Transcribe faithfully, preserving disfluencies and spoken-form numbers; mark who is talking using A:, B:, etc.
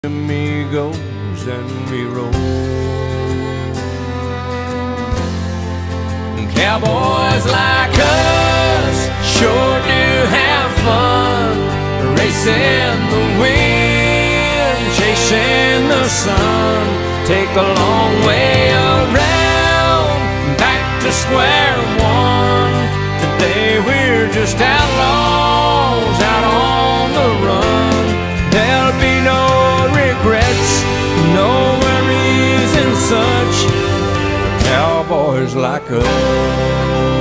A: Amigos and we roll. Cowboys like us sure do have fun, racing the wind, chasing the sun. Take a long way around, back to square one. Today we're just outlaws out on the run. There'll be no regrets, no worries and such. Cowboys like us.